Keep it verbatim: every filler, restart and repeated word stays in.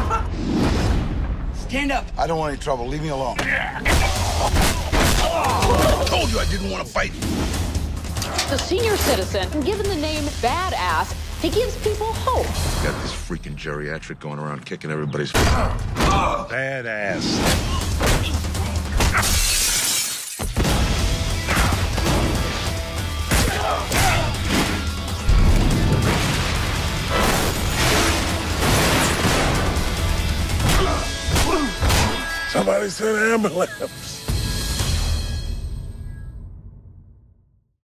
Stand up. I don't want any trouble. Leave me alone. I told you I didn't want to fight. The senior citizen, given the name Badass, he gives people hope. Got this freaking geriatric going around kicking everybody's badass. Somebody said ambulance.